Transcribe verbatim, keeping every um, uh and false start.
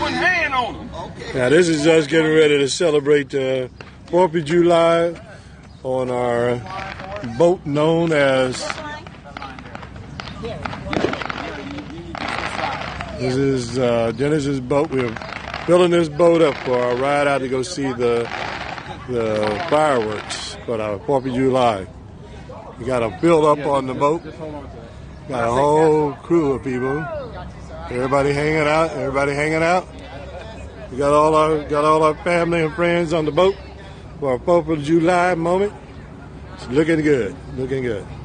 putting hand on them. Now this is just getting ready to celebrate the fourth of July on our boat known as, this is uh, Dennis's boat. We're filling this boat up for our ride out to go see the the fireworks for our fourth of July. We got a build up on the boat. Got a whole crew of people. Everybody hanging out. Everybody hanging out. We got all our got all our family and friends on the boat for our fourth of July moment. It's looking good. Looking good.